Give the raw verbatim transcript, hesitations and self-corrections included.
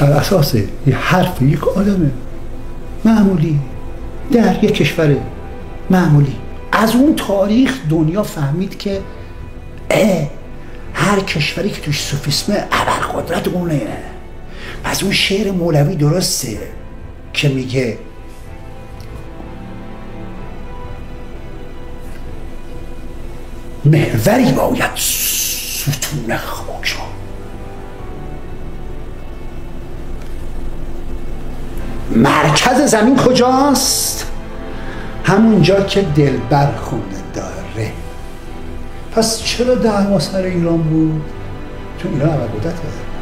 بر اساس یه حرف یک آدم معمولی در یک کشور معمولی از اون تاریخ دنیا فهمید که اه هر کشوری که توش سوفیسمه ابرقدرت اونه. پس اون شعر مولوی درسته که میگه محوری باید ستون خاک را. مرکز زمین کجاست؟ همونجا که دلبر خونه داره. پس چرا دعوا سر ایران بود؟ چون ایران ابرقدرته.